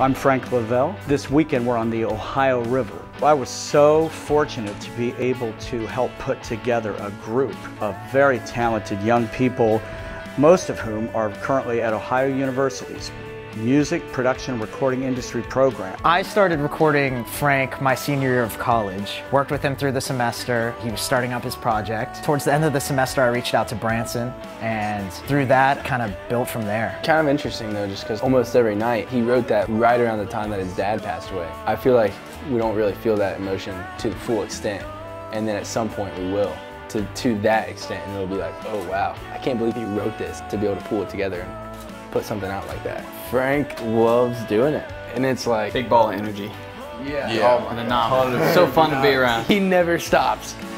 I'm Frank Lavelle. This weekend we're on the Ohio River. I was so fortunate to be able to help put together a group of very talented young people, most of whom are currently at Ohio universities. Music production recording industry program. I started recording Frank my senior year of college. Worked with him through the semester. He was starting up his project. Towards the end of the semester I reached out to Branson, and through that kind of built from there. Kind of interesting though, just because almost every night he wrote that right around the time that his dad passed away. I feel like we don't really feel that emotion to the full extent, and then at some point we will. To that extent, and it'll be like, oh wow, I can't believe he wrote this, to be able to pull it together and put something out like that. Frank loves doing it, and it's like big ball of energy. Yeah. Phenomenal. So fun to be around. He never stops.